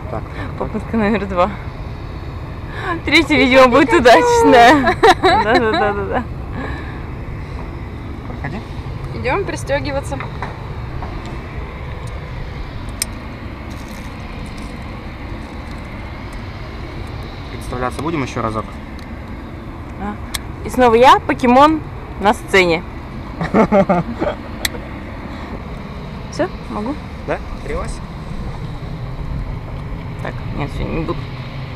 Так. Попытка номер 2. Третье, видео будет удачное. Да. Проходи. Идем пристегиваться. Представляться будем еще разок? И снова я, покемон, на сцене. Все, могу? Да? Трилась? Так, нет, все, не буду.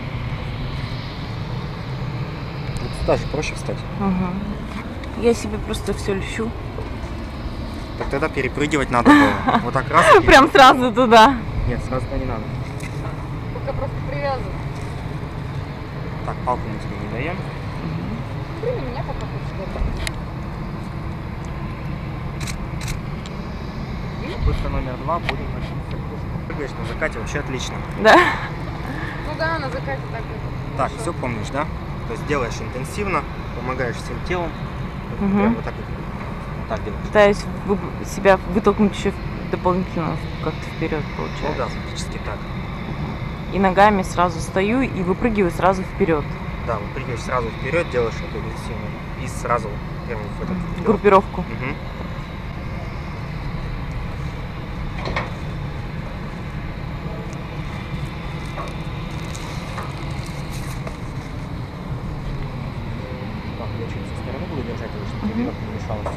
Вот сюда же проще встать. Угу. Я себе просто все льщу. Так тогда перепрыгивать надо было. Вот так раз. Прям сразу туда. Нет, сразу-то не надо. Пока просто привязан. Так, палку мы тебе не даем. Прыгай меня пока хочешь. Попытка номер 2, будем начать. Прыгаешь на закате, вообще отлично. Да? Ну да, на закате так. Так, все помнишь, да? То есть делаешь интенсивно, помогаешь всем телом. Угу. Прям вот так делаешь. Пытаюсь себя вытолкнуть еще дополнительно как-то вперед, получается. Ну да, фактически так. И ногами сразу стою и выпрыгиваю сразу вперед. Да, выпрыгиваешь сразу вперед, делаешь эту интенсивную и сразу прямо в этот вперед. Группировку. Угу. Так, я чуть со стороны буду держать его, чтобы тебе не мешалось.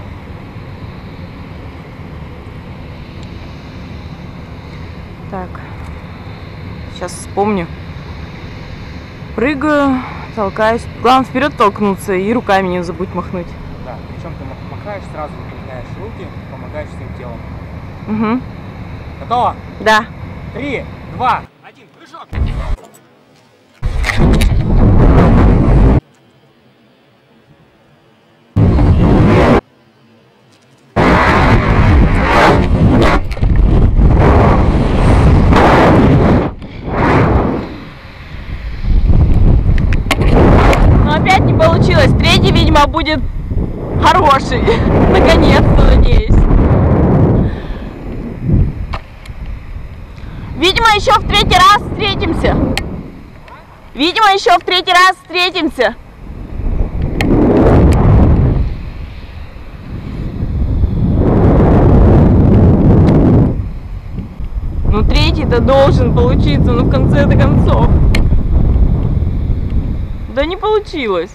Так. Сейчас вспомню. Прыгаю, толкаюсь. Главное вперед толкнуться и руками не забудь махнуть. Да, причем ты махаешь, сразу выпрямляешь руки, помогаешь всем телом. Угу. Готово? Да. 3, 2, 1, прыжок! Но опять не получилось. Третий, видимо, будет хороший. Наконец-то, надеюсь. Видимо, еще в третий раз встретимся. Видимо, еще в третий раз встретимся. Ну, третий-то должен получиться, ну, в конце-то концов. Да не получилось.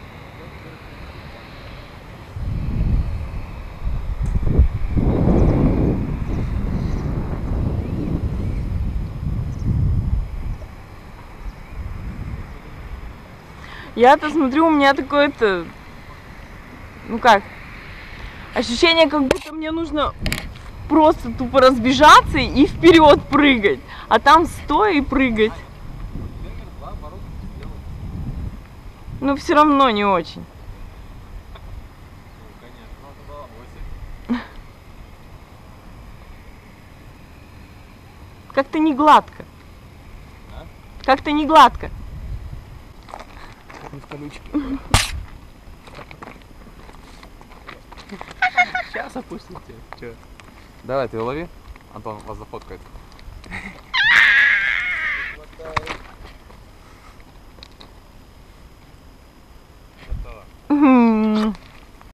Я-то смотрю, у меня такое-то, ну как, ощущение, как будто мне нужно просто тупо разбежаться и вперед прыгать, а там стоя и прыгать. Но все равно не очень. Как-то не гладко. Как-то не гладко. В колючке. Сейчас опустите. Че? Давай, ты лови. Антон вас зафоткает.